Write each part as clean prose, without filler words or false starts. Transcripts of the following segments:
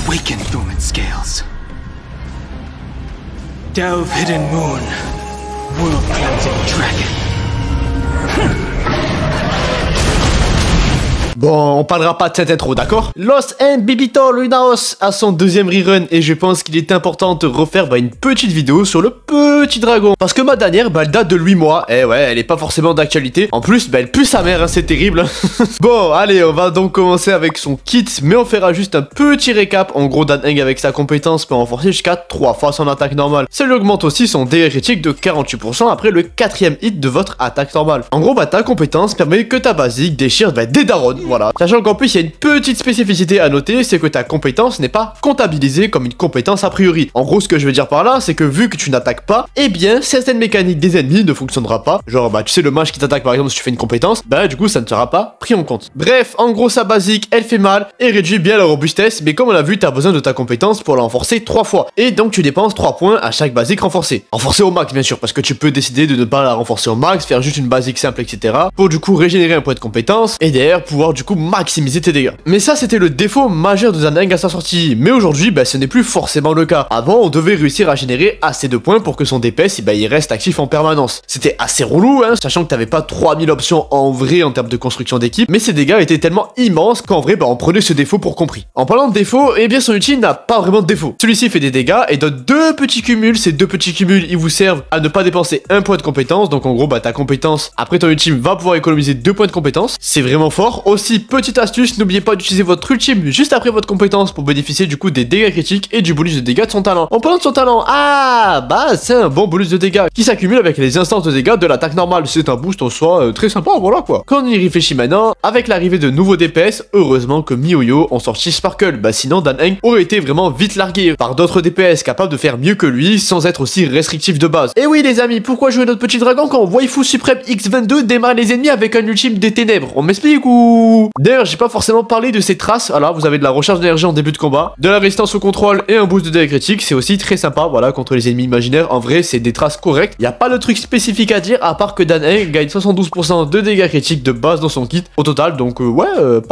Awaken, dormant scales. Delve hidden moon. World cleansing dragon. Bon, on parlera pas de cette intro, d'accord? Los Mbibito Lunaos a son deuxième rerun et je pense qu'il est important de refaire une petite vidéo sur le petit dragon. Parce que ma dernière, elle date de 8 mois. Eh ouais, elle est pas forcément d'actualité. En plus, elle pue sa mère, hein, c'est terrible. Bon, allez, on va donc commencer avec son kit, mais on fera juste un petit récap. En gros, Dan Heng avec sa compétence peut renforcer jusqu'à 3 fois son attaque normale. Ça lui augmente aussi son dégât critique de 48% après le 4ème hit de votre attaque normale. En gros, ta compétence permet que ta basique déchire des darons. Voilà. Sachant qu'en plus, il y a une petite spécificité à noter, c'est que ta compétence n'est pas comptabilisée comme une compétence a priori. En gros, ce que je veux dire par là, c'est que vu que tu n'attaques pas, eh bien, certaines mécaniques des ennemis ne fonctionnera pas. Genre, tu sais, le mage qui t'attaque par exemple si tu fais une compétence, du coup, ça ne sera pas pris en compte. Bref, en gros, sa basique, elle fait mal et réduit bien la robustesse, mais comme on l'a vu, t'as besoin de ta compétence pour la renforcer 3 fois. Et donc, tu dépenses 3 points à chaque basique renforcée. Renforcée au max, bien sûr, parce que tu peux décider de ne pas la renforcer au max, faire juste une basique simple, etc. Pour du coup régénérer un point de compétence et derrière pouvoir du coup maximiser tes dégâts. Mais ça, c'était le défaut majeur de Dan Heng à sa sortie. Mais aujourd'hui, ce n'est plus forcément le cas. Avant, on devait réussir à générer assez de points pour que son DPS, il reste actif en permanence. C'était assez relou, hein, sachant que t'avais pas 3000 options en vrai en termes de construction d'équipe, mais ces dégâts étaient tellement immenses qu'en vrai, on prenait ce défaut pour compris. En parlant de défaut, eh bien, son ulti n'a pas vraiment de défaut. Celui-ci fait des dégâts et donne 2 petits cumuls. Ces 2 petits cumuls, ils vous servent à ne pas dépenser 1 point de compétence. Donc, en gros, ta compétence, après ton ultime, va pouvoir économiser 2 points de compétence. C'est vraiment fort. Aussi, petite astuce, n'oubliez pas d'utiliser votre ultime juste après votre compétence pour bénéficier du coup des dégâts critiques et du bonus de dégâts de son talent. En parlant de son talent, c'est un bon bonus de dégâts qui s'accumule avec les instances de dégâts de l'attaque normale. C'est un boost en soi très sympa, voilà quoi. Quand on y réfléchit maintenant, avec l'arrivée de nouveaux DPS, heureusement que MiHoYo ont sorti Sparkle, sinon Dan Heng aurait été vraiment vite largué par d'autres DPS capables de faire mieux que lui sans être aussi restrictif de base. Et oui les amis, pourquoi jouer notre petit dragon quand Waifu Suprême X22 démarre les ennemis avec un ultime des ténèbres? On m'explique ou... D'ailleurs, j'ai pas forcément parlé de ces traces. Voilà, vous avez de la recharge d'énergie en début de combat, de la résistance au contrôle et un boost de dégâts critiques. C'est aussi très sympa, voilà, contre les ennemis imaginaires. En vrai, c'est des traces correctes. Il n'y a pas de truc spécifique à dire, à part que Dan Heng gagne 72% de dégâts critiques de base dans son kit au total. Donc, pas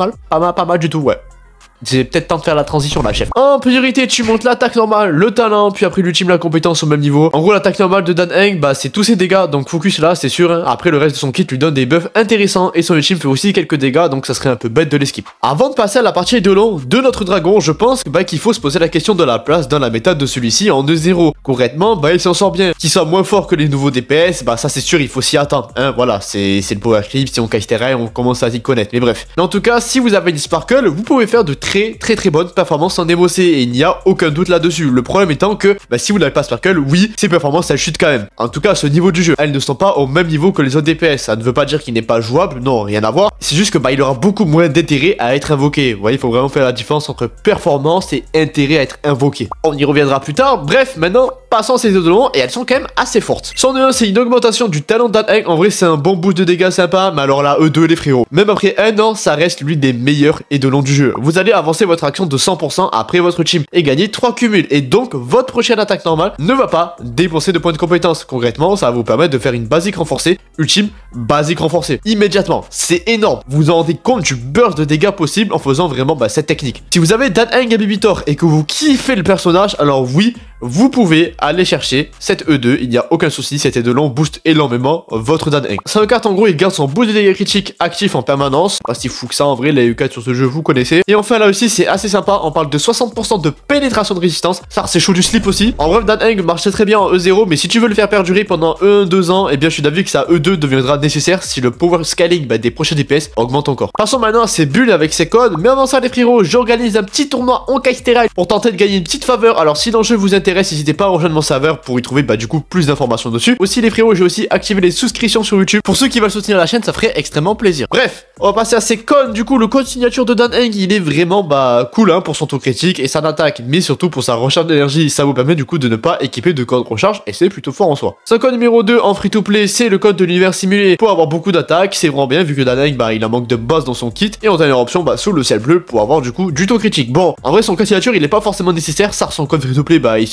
mal du tout, ouais. C'est peut-être temps de faire la transition là, chef. En priorité, tu montes l'attaque normale, le talent, puis après l'ultime, la compétence au même niveau. En gros, l'attaque normale de Dan Heng, c'est tous ses dégâts, donc focus là, c'est sûr. Hein. Après, le reste de son kit lui donne des buffs intéressants et son ultime fait aussi quelques dégâts, donc ça serait un peu bête de l'esquive. Avant de passer à la partie de long de notre dragon, je pense qu'il faut se poser la question de la place dans la méta de celui-ci en 2-0. Concrètement, il s'en sort bien. Qu'il soit moins fort que les nouveaux DPS, ça c'est sûr, il faut s'y attendre. Hein. Voilà, c'est le power creep, si on cache terrain, on commence à s'y connaître. Mais bref. Mais en tout cas, si vous avez une Sparkle, vous pouvez faire de très bonnes performances en émocé et il n'y a aucun doute là-dessus. Le problème étant que si vous n'avez pas Sparkle, oui, ces performances elles chutent quand même. En tout cas, à ce niveau du jeu, elles ne sont pas au même niveau que les autres DPS. Ça ne veut pas dire qu'il n'est pas jouable, non, rien à voir. C'est juste que il aura beaucoup moins d'intérêt à être invoqué. Vous voyez, il faut vraiment faire la différence entre performance et intérêt à être invoqué. On y reviendra plus tard. Bref, maintenant, passons ces édolons et elles sont quand même assez fortes. Son E1, c'est une augmentation du talent de Dan Heng. En vrai, c'est un bon boost de dégâts sympa, mais alors là, E2, les frérots. Même après 1 an, ça reste l'une des meilleures édolons du jeu. Vous allez avancer votre action de 100% après votre team et gagner 3 cumuls. Et donc, votre prochaine attaque normale ne va pas dépenser de points de compétence. Concrètement, ça va vous permettre de faire une basique renforcée, ultime, basique renforcée. Immédiatement. C'est énorme. Vous vous rendez compte du burst de dégâts possible en faisant vraiment cette technique. Si vous avez Dan Heng Mbibito et que vous kiffez le personnage, alors oui, vous pouvez aller chercher cette E2, il n'y a aucun souci, cet édolon booste énormément votre Dan Heng. Sa E4 en gros, il garde son boost de dégâts critiques actif en permanence, pas si fou que ça en vrai, les E4 sur ce jeu vous connaissez. Et enfin là aussi c'est assez sympa, on parle de 60% de pénétration de résistance, ça c'est chaud du slip aussi. En bref, Dan Heng marche très bien en E0, mais si tu veux le faire perdurer pendant 1-2 ans, eh bien je suis d'avis que sa E2 deviendra nécessaire si le power scaling des prochains DPS augmente encore. Passons maintenant à ses bulles avec ses codes, mais avant ça les frérots, j'organise un petit tournoi en Kaistera pour tenter de gagner une petite faveur. Alors si l'enjeu vous intéresse, n'hésitez pas à rejoindre mon serveur pour y trouver du coup plus d'informations dessus. Aussi les frérots, j'ai aussi activé les souscriptions sur YouTube. Pour ceux qui veulent soutenir la chaîne, ça ferait extrêmement plaisir. Bref, on va passer à ses codes. Du coup, le code signature de Dan Heng, il est vraiment cool hein, pour son taux critique et sa attaque, mais surtout pour sa recharge d'énergie. Ça vous permet du coup de ne pas équiper de code recharge et c'est plutôt fort en soi. Son code numéro 2 en free to play, c'est le code de l'univers simulé pour avoir beaucoup d'attaques. C'est vraiment bien vu que Dan Heng, il en manque de boss dans son kit et en dernière option sous le ciel bleu pour avoir du coup du taux critique. Bon, en vrai son code signature il est pas forcément nécessaire, ça son code free to play il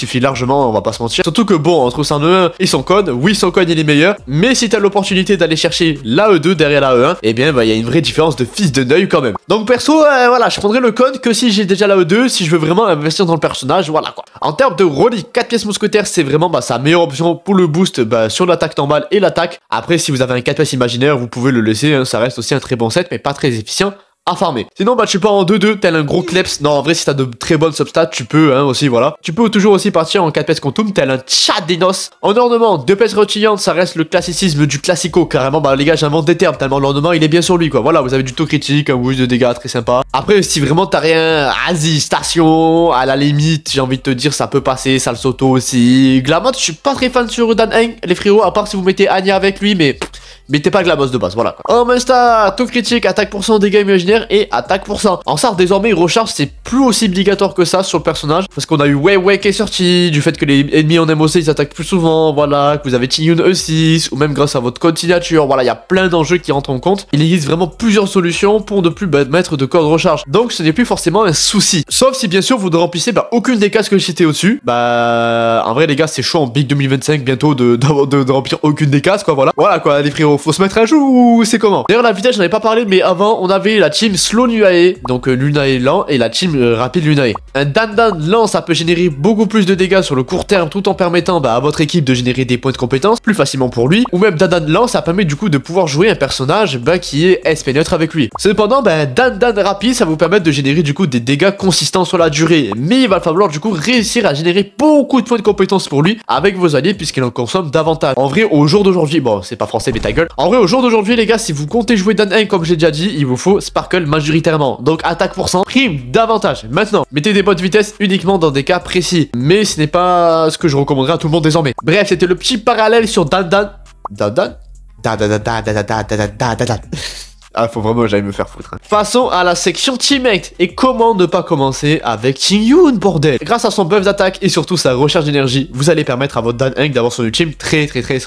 justifie largement, on va pas se mentir. Surtout que bon, entre son E1 et son code, oui son code il est meilleur, mais si t'as l'opportunité d'aller chercher la E2 derrière la E1, eh bien bah il y a une vraie différence de fils de Neuil quand même. Donc perso, voilà, je prendrai le code que si j'ai déjà la E2, si je veux vraiment investir dans le personnage, voilà quoi. En termes de relique, 4 pièces mousquetaires, c'est vraiment bah, sa meilleure option pour le boost bah, sur l'attaque normale et l'attaque. Après, si vous avez un 4 pièces imaginaire, vous pouvez le laisser, hein, ça reste aussi un très bon set, mais pas très efficient à farmer. Sinon, bah, tu pars en 2-2, tel un gros kleps. Non, en vrai, si t'as de très bonnes substats, tu peux, hein, aussi, voilà. Tu peux toujours aussi partir en 4 pièces quantum, tel un Tchadinos. En ornement, 2 pièces rotillantes, ça reste le classicisme du classico. Carrément, bah, les gars, j'invente des termes, tellement l'ornement, il est bien sur lui, quoi. Voilà, vous avez du taux critique, un boost de dégâts très sympa. Après, si vraiment t'as rien, vas-y, station, à la limite, j'ai envie de te dire, ça peut passer, ça le s'auto aussi. Glamot, je suis pas très fan sur Dan Heng, les frérots, à part si vous mettez Anya avec lui, mais mettez pas Glamos de base, voilà. En Insta, taux critique, attaque %, dégâts imaginaires et attaque %. En SAR, désormais, il recharge, c'est plus aussi obligatoire que ça sur le personnage. Parce qu'on a eu Weiwei qui est sorti, du fait que les ennemis en MOC ils attaquent plus souvent, voilà, que vous avez Qingyun E6, ou même grâce à votre code signature, voilà, il y a plein d'enjeux qui rentrent en compte. Il existe vraiment plusieurs solutions pour ne plus mettre de code recharge. Donc ce n'est plus forcément un souci. Sauf si bien sûr vous ne remplissez aucune des cases que j'ai citées au-dessus. Bah, en vrai, les gars, c'est chaud en Big 2025 bientôt de remplir aucune des cases, quoi, voilà. Voilà, quoi, les frérots. Faut se mettre à jour ou c'est comment? D'ailleurs, la vitesse, j'en avais pas parlé, mais avant, on avait la team Slow Lunae, donc Lunae lent, et la team rapide Lunae. Un Dan lent, ça peut générer beaucoup plus de dégâts sur le court terme, tout en permettant à votre équipe de générer des points de compétence plus facilement pour lui. Ou même Dan lent, ça permet du coup de pouvoir jouer un personnage qui est SP neutre avec lui. Cependant, Dan rapide, ça vous permet de générer du coup des dégâts consistants sur la durée. Mais il va falloir du coup réussir à générer beaucoup de points de compétence pour lui avec vos alliés, puisqu'il en consomme davantage. En vrai, au jour d'aujourd'hui, bon, c'est pas français, mais ta gueule. En vrai, au jour d'aujourd'hui, les gars, si vous comptez jouer Dan Heng, comme j'ai déjà dit, il vous faut Sparkle majoritairement. Donc attaque %, prime davantage. Maintenant, mettez des bonnes vitesses uniquement dans des cas précis. Mais ce n'est pas ce que je recommanderais à tout le monde désormais. Bref, c'était le petit parallèle sur Dan. Ah, faut vraiment que j'aille me faire foutre. Passons à la section teammate. Et comment ne pas commencer avec Qingyun, bordel. Grâce à son buff d'attaque et surtout sa recharge d'énergie, vous allez permettre à votre Dan Heng d'avoir son ultime très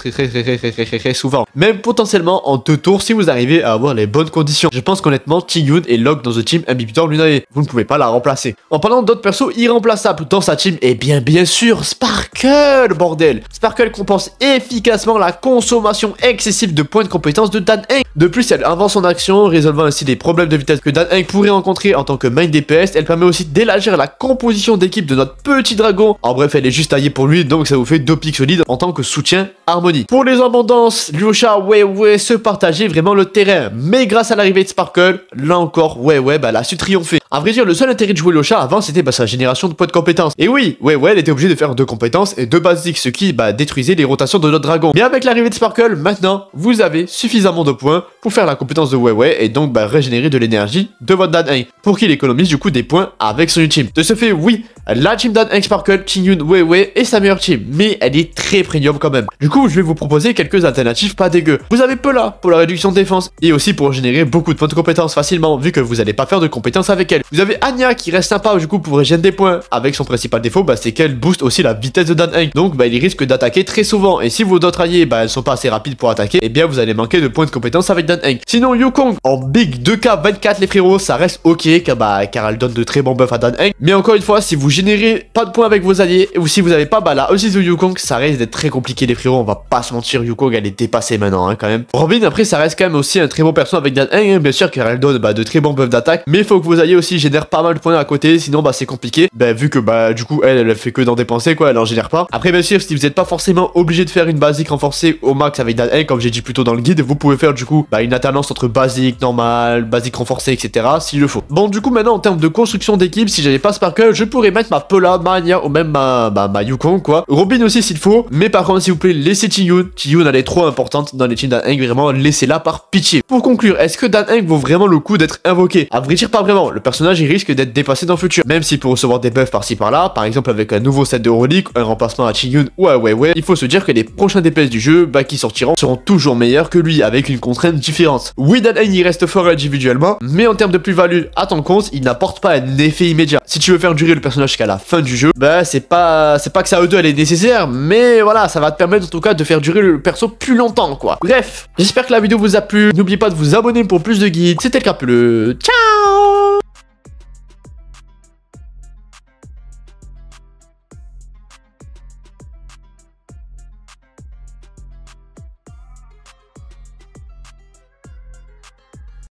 souvent. Même potentiellement en 2 tours si vous arrivez à avoir les bonnes conditions. Je pense qu'honnêtement, Qingyun est lock dans The Team Inhibitor Lunae. Vous ne pouvez pas la remplacer. En parlant d'autres persos irremplaçables dans sa team, et bien sûr, Sparkle, bordel. Sparkle compense efficacement la consommation excessive de points de compétence de Dan Heng. De plus, elle avance son action, résolvant ainsi des problèmes de vitesse que Dan Heng pourrait rencontrer en tant que main DPS. Elle permet aussi d'élargir la composition d'équipe de notre petit dragon. En bref, elle est juste taillée pour lui, donc ça vous fait 2 pics solides en tant que soutien harmonie. Pour les abondances, Lyosha, Weiwei se partageait vraiment le terrain. Mais grâce à l'arrivée de Sparkle, là encore, Weiwei, elle a su triompher. À vrai dire, le seul intérêt de jouer Lyosha avant, c'était sa génération de points de compétences. Et oui, Weiwei, elle était obligée de faire 2 compétences et 2 basiques, ce qui détruisait les rotations de notre dragon. Mais avec l'arrivée de Sparkle, maintenant, vous avez suffisamment de points pour faire la compétence de Weiwei et donc régénérer de l'énergie de votre Dan Heng pour qu'il économise du coup des points avec son ultime. De ce fait, oui, la team Dan Heng Sparkle, Qingyun, Weiwei est sa meilleure team, mais elle est très premium quand même. Du coup, je vais vous proposer quelques alternatives pas dégueu. Vous avez Pela pour la réduction de défense et aussi pour générer beaucoup de points de compétences facilement vu que vous n'allez pas faire de compétences avec elle. Vous avez Anya qui reste sympa du coup pour régénérer des points. Avec son principal défaut, c'est qu'elle booste aussi la vitesse de Dan Heng. Donc il risque d'attaquer très souvent et si vos autres alliés elles sont pas assez rapides pour attaquer, et bien vous allez manquer de points de compétences avec Dan Heng. Sinon Yukong en Big 2K24 les frérots, ça reste ok car elle donne de très bons buffs à Dan Heng. Mais encore une fois, si vous générez pas de points avec vos alliés ou si vous avez pas la E6 de Yukong, ça risque d'être très compliqué les frérots, on va pas se mentir, Yukong elle est dépassée maintenant quand même. Robin après ça reste quand même aussi un très bon perso avec Dan Heng, bien sûr car elle donne de très bons buffs d'attaque, mais il faut que vos alliés aussi génèrent pas mal de points à côté, sinon c'est compliqué, vu que du coup elle fait que d'en dépenser elle en génère pas. Après bien sûr si vous n'êtes pas forcément obligé de faire une basique renforcée au max avec Dan Heng, comme j'ai dit plus tôt dans le guide, vous pouvez faire du coup une alternance entre basique, normal, basique renforcée, etc. s'il le faut. Bon du coup maintenant en termes de construction d'équipe, si j'avais pas Sparkle, je pourrais mettre ma Pela, ma Anya ou même ma Yukong quoi. Robin aussi s'il faut, mais par contre s'il vous plaît laissez Qingyun. Qingyun elle est trop importante dans les teams Dan Heng, vraiment laissez-la par pitié. Pour conclure, est-ce que Dan Heng vaut vraiment le coup d'être invoqué? À vrai dire pas vraiment, le personnage il risque d'être dépassé dans le futur, même s'il peut recevoir des buffs par-ci par-là, par exemple avec un nouveau set de reliques, un remplacement à Qingyun ou à Weiwei, il faut se dire que les prochains DPS du jeu qui sortiront seront toujours meilleurs que lui avec une contrainte différente. Oui Dan Heng il reste fort individuellement, mais en termes de plus-value à ton compte, il n'apporte pas un effet immédiat. Si tu veux faire durer le personnage jusqu'à la fin du jeu, c'est pas que sa E2 elle est nécessaire, mais voilà, ça va te permettre en tout cas de faire durer le perso plus longtemps quoi. Bref, j'espère que la vidéo vous a plu, n'oubliez pas de vous abonner pour plus de guides, c'était le Crapuleux, ciao.